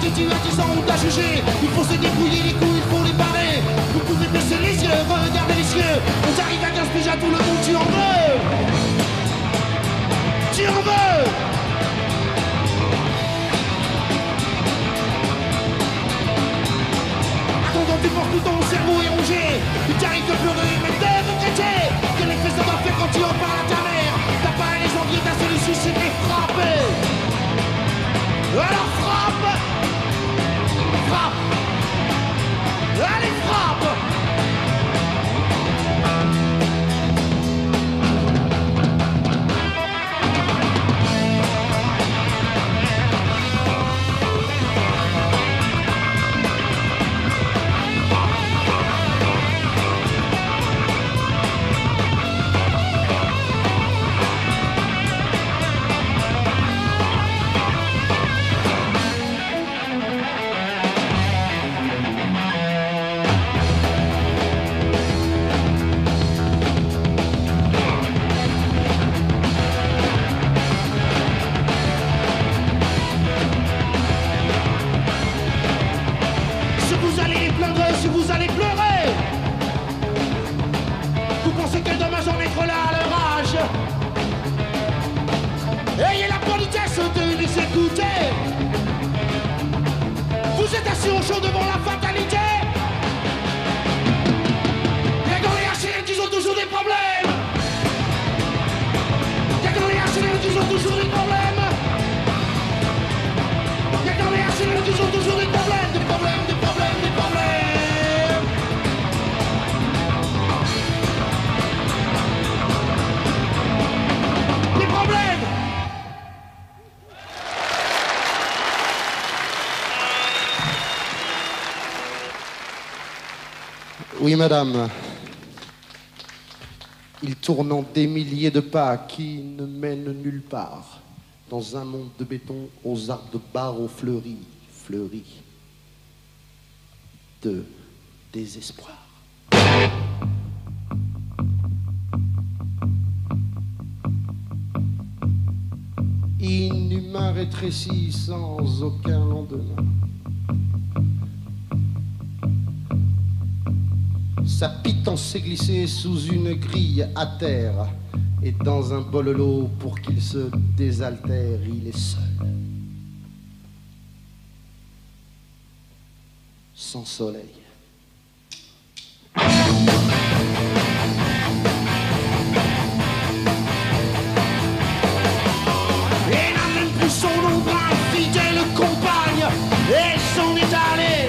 si tu as 10 ans, on t'a jugé. Il faut se débrouiller les coups, il faut les barrer. Vous pouvez baisser les yeux, regarder les cieux. On t'arrive à 15 piges à tout le monde, tu en veux. Tu en veux. Attends, tu portes tout ton cerveau est rongé. Il t'arrive de pleurer, mais de regretter. Quel effet ça va faire quand tu en parles à ta mère? T'as pas les envies, ta seule issue c'est de les frapper. Alors frappe. Frappe. Allez, frappe. Ayez la politesse de les écouter. Vous êtes assis au chaud devant la fatalité. Y'a dans les HLM qui ont toujours des problèmes. Y'a dans les HLM qui ont toujours des problèmes. Y'a dans les HLM qui ont toujours des problèmes. Des problèmes, des problèmes, des problèmes. Des problèmes. Oui, madame. Il tourne en des milliers de pas qui ne mènent nulle part. Dans un monde de béton, aux arbres de barreaux fleuris, fleuris de désespoir. Inhumain rétréci sans aucun lendemain. Sa pitance s'est glissée sous une grille à terre. Et dans un bololo pour qu'il se désaltère, il est seul. Sans soleil. Il n'a même plus son ombre, un fidèle compagne. Et s'en est allé,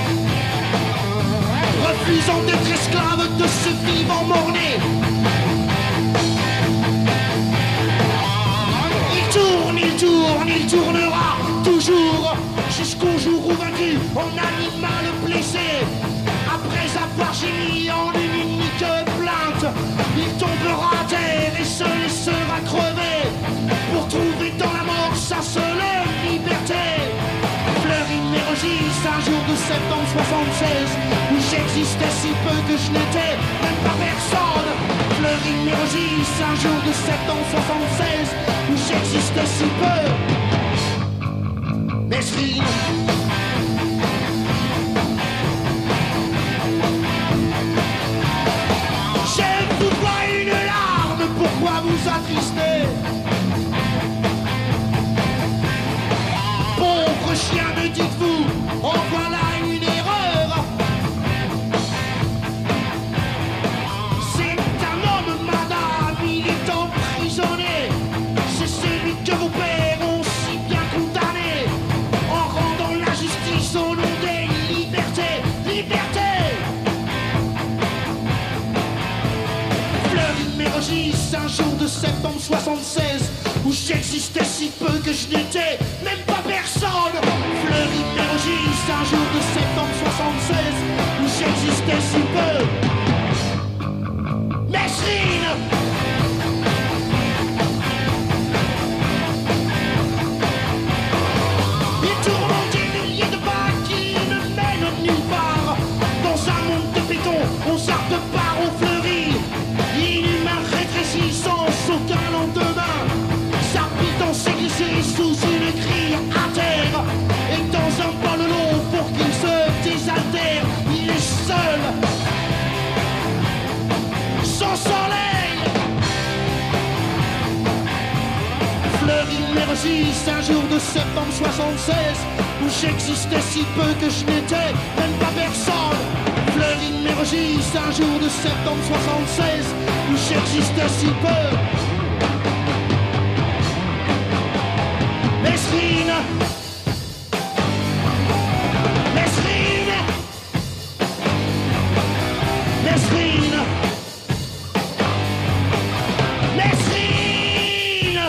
refusant d'être esclave de ce vivant morné. Il tournera toujours jusqu'au jour où vaincu, en animal blessé. Après avoir gémi en une unique plainte, il tombera à terre et se laissera crever pour trouver dans la mort sa seule liberté. Fleurit mes registres un jour de septembre 76 où j'existais si peu que je n'étais même pas personne. Fleurit mes registres un jour de septembre 76 où j'existais si peu. Mesrine. Je vous vois une larme, pourquoi vous attrister? Pauvre chien, me dites-vous, en voilà une erreur. C'est un homme, madame, il est emprisonné. C'est celui que vos pères ont si bien condamné, en rendant la justice au nom des libertés. Liberté. Fleurit mes registres un jour de septembre 76 où j'existais si peu que je n'étais même pas personne. Fleurit mes registres un jour de septembre 76 où j'existais si peu. Mesrine. Il tourne des milliers de pas qui ne mènent nulle part. Dans un monde de béton, on sort de barreaux fleuris. Inhumain rétréci sans aucun lendemain. Sa pitance s'est glissée sous une grille à terre. Et dans un bol registre un jour de septembre 76 où j'existais si peu que je n'étais même pas personne. Fleurit mes registres un jour de septembre 76 où j'existais si peu. Mesrine, Mesrine, Mesrine, Mesrine.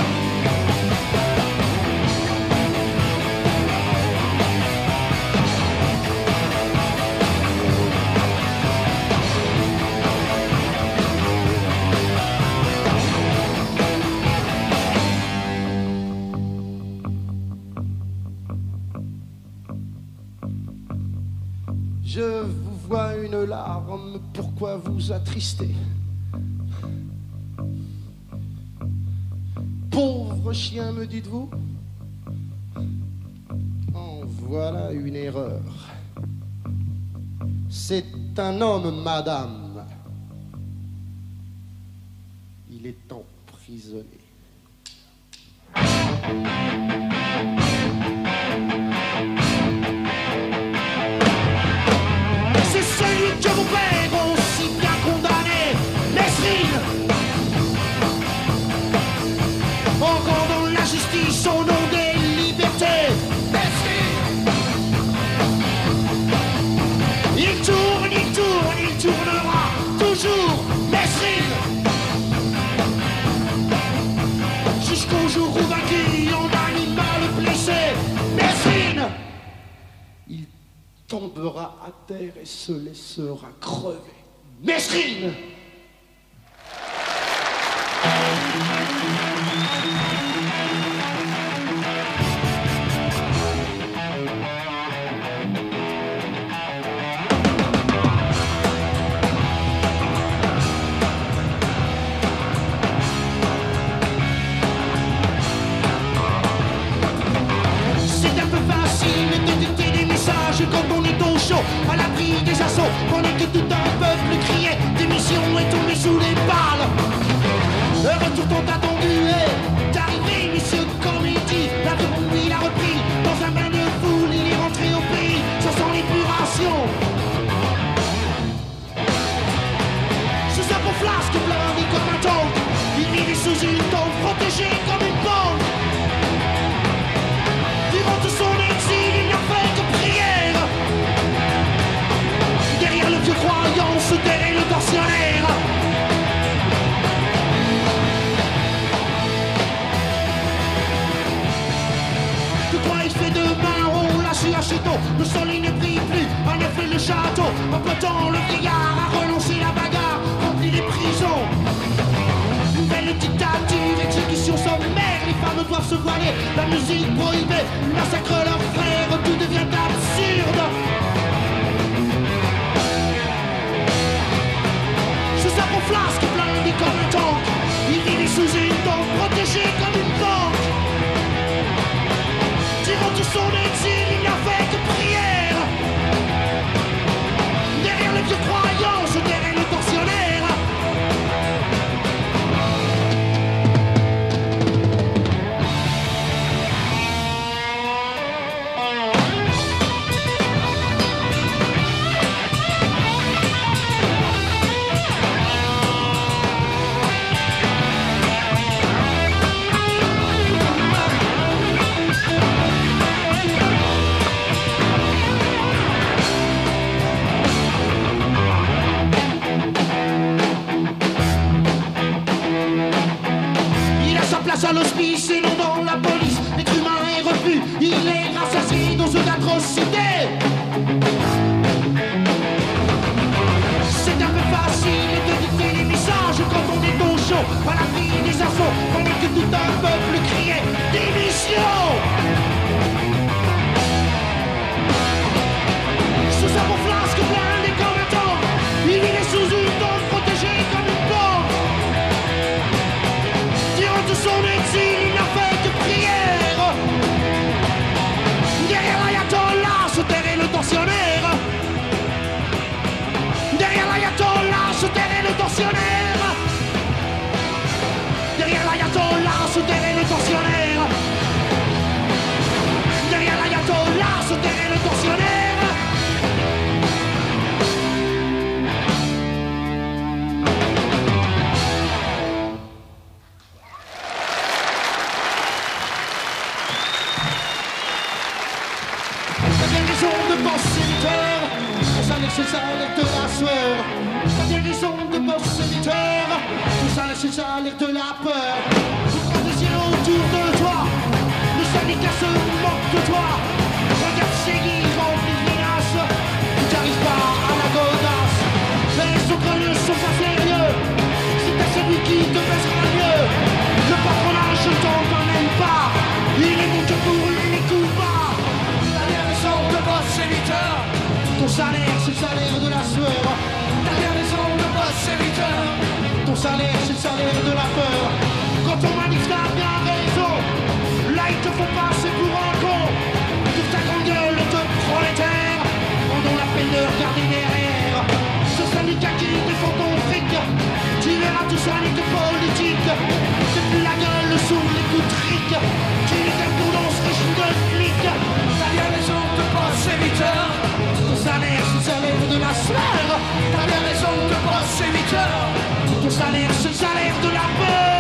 Je vous vois une larme, pourquoi vous attrister? Pauvre chien, me dites-vous? En voilà une erreur. C'est un homme, madame. Il est emprisonné. C'est celui que vos pères ont si bien condamné, Mesrine. Encore dans la justice au nom des libertés, Mesrine. Il tourne, il tourne, il tournera toujours, Mesrine. Jusqu'au jour où vaincu en animal blessé, Mesrine. Il tombera à terre et se laissera crever. Mesrine! C'est un peu facile de dicter des messages quand on est au chaud, à l'abri des assauts, pendant que tout un peuple criait, démission est tombé sous les balles. Le retour tant attendu est d'arriver, messieurs comédie. L'avion, lui, il a repris, dans un bain de foule, il est rentré au pays, ça sent l'épuration. Sous un beau flasque blindé comme un tank, il vivait sous une tente, protégé comme une banque. Durant tout son exil, il n'a fait que prière. Derrière le vieux croyant se terrait le tortionnaire. Que quoi il fait demain? On l'a su à Château. Le soleil ne brille plus, en effet le château. En potant, le vieillard a renoncé la bagarre, rempli les prisons. Une belle dictature, exécution sommaire. Les femmes doivent se voiler, la musique prohibée, massacre leurs frères, tout devient absurde. Sous un gros flasque blindé comme un tank, il vivait sous une tente, protégé comme une banque. Durant tout son exil, il n'a fait que prière. Derrière le vieux croyant, se terrait le tortionnaire. À l'hospice et non dans la police, l'être humain est revu, il est rassasié dans une atrocité. C'est un peu facile de dicter les messages quand on est au chaud, à l'abri des assauts, pendant que tout un peuple criait démission. Sous un beau flasque blindé comme un tank, il est sous une tente protégé comme une banque. Durant tout son exil, il n'a fait que prière. Derrière l'ayatollah se terrait le tortionnaire. Derrière l'ayatollah se terrait le tortionnaire. Derrière c'est le salaire de la sueur. T'as bien raison de boss serviteur. Ton salaire, c'est le salaire de la peur. Tu crois des yeux autour de toi. Le syndicat se moque de toi. Regarde ces guilles remplis de menaces. Tu n'arrives pas à la godasse. Les autres ne sont pas sérieux. C'est celui qui te baissera mieux. Le patronage ne t'en même pas. Il est bon que pour une coupa. T'as bien raison de boss serviteur. Ton salaire, c'est le salaire de la sueur. T'as bien raison de boss serviteur. Ton salaire, c'est le salaire de la peur. Quand on manif, t'as bien raison. Là, ils te font passer pour un con. Toute ta grande gueule de prolétaire. Pendant la peine de regarder derrière. Ce syndicat qui défend ton fric. Tu verras tout ça, les politique. C'est plus la gueule sous les coups de trick. Tu n'es qu'un con dans ce régime de flic. T'as bien raison de boss serviteur. Ton salaire, c'est le salaire de la sueur. T'as bien raison de boss serviteur. Ton salaire, c'est le salaire de la peur.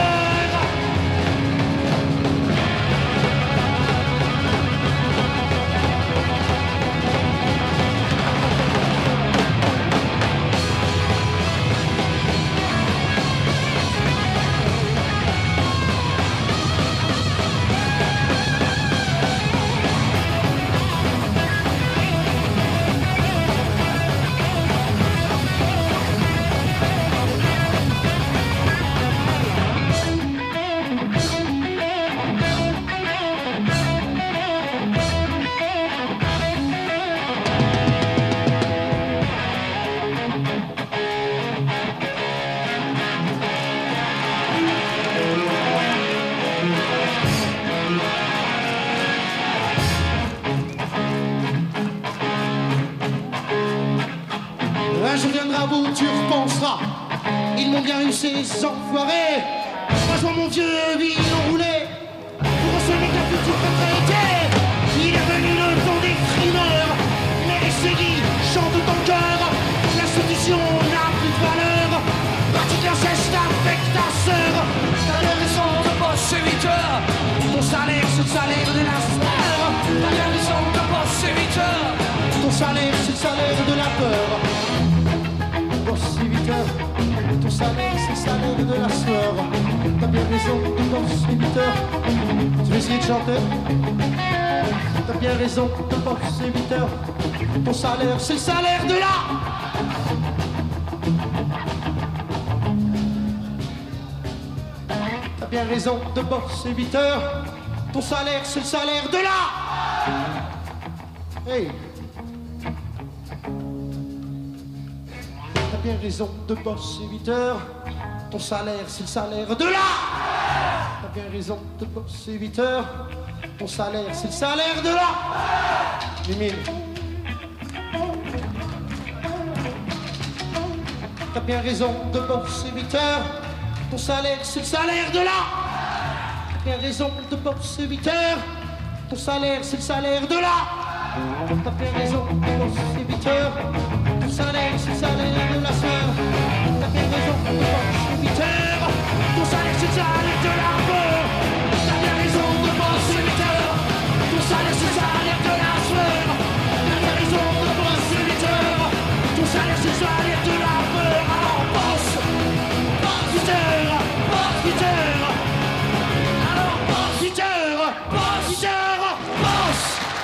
Je viendrai à vous, tu repenseras. Ils m'ont bien eu ces enfoirés. Moi je vois mon vieux ville enroulé pour recevoir ta petite retraité. Il est venu le temps des frimeurs. Mais les séguis chantent dans le cœur. L'institution n'a plus de valeur. Parti d'inceste avec ta sœur. T'as bien raison de boss serviteur. Ton salaire c'est le salaire de la sueur. T'as bien raison de boss serviteur. Ton salaire c'est le salaire de la peur. Boss serviteur, ton salaire c'est le salaire de la sueur. T'as bien raison, boss serviteur. Tu veux essayer de chanter? T'as bien raison, boss serviteur. Ton salaire c'est le salaire de la... T'as bien raison, de boss serviteur. Ton salaire c'est le salaire de la... Hey. T'as bien raison de boss serviteur. Ton salaire c'est le salaire de la... T'as bien raison de boss serviteur. Ton salaire c'est le salaire de la... Mimine. T'as bien raison de boss serviteur. Ton salaire c'est le salaire de la... T'as bien raison de boss serviteur. Ton salaire c'est le salaire de la... T'as bien raison de boss serviteur. Ton salaire, c'est le salaire de la sœur. T'as bien raison, de boss serviteur. Ton salaire, c'est le salaire de la peur. T'as bien raison, de boss serviteur. Ton salaire, c'est le salaire de la sœur. T'as bien raison, de boss serviteur. Ton salaire, c'est le salaire de la peur. Alors, boss serviteur, boss serviteur. Alors, boss serviteur, boss serviteur, boss.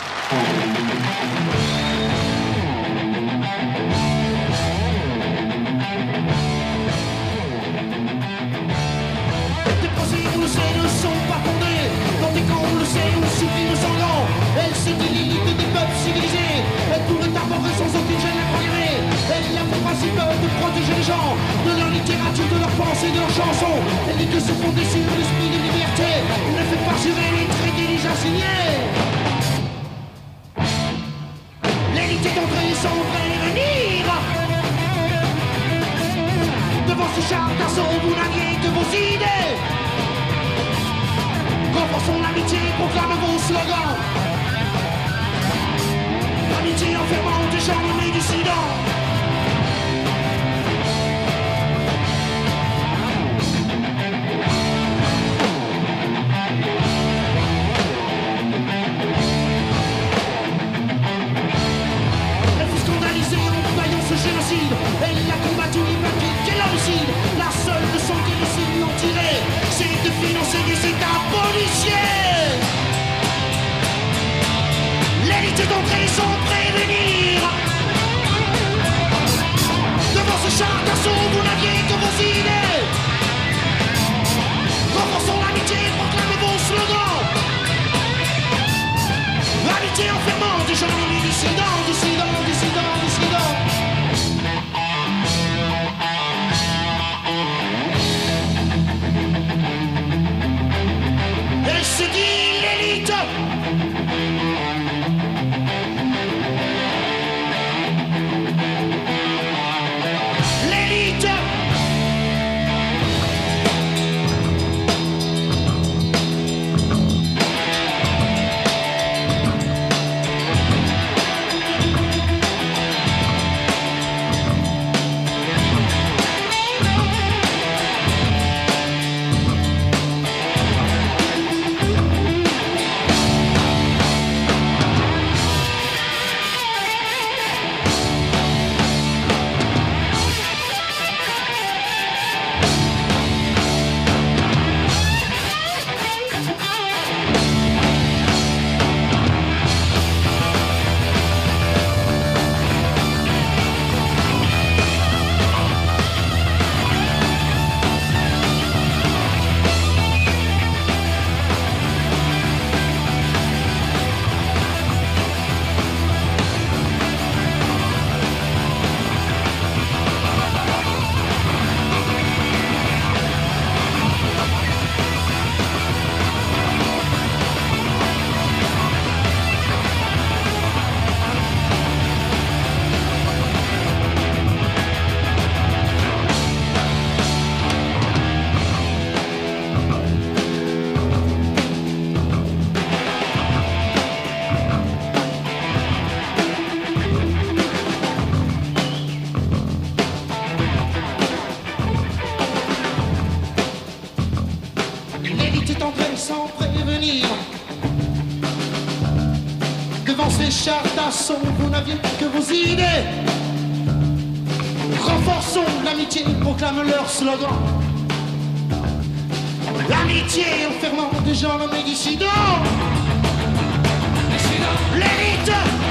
Ne sont pas fondées dans des camps, on le sait, où supprime sanglants. Elle c'est l'élite des peuples civilisés. Elle pourrait arborer sans aucune gêne la programmer. Elle a pour principe de protéger les gens de leur littérature, de leur pensée, de leurs chansons. Elle dit que se fonder sur l'esprit des libertés. Elle ne fait pas jurer les traités déjà signés. L'élite est entrée sans prévenir. Devant ce chartassons, vous n'aviez que vos idées. Renforçons l'amitié, proclame vos slogans. L'amitié enfermant des gens nommés dissidents. Elle fut scandalisée en voyant entraient sans prévenir. Devant ces chars d'assaut, vous n'aviez que vos idées. Renforçons l'amitié, proclament leur slogan. L'amitié enfermant des gens nommés dissidents. L'élite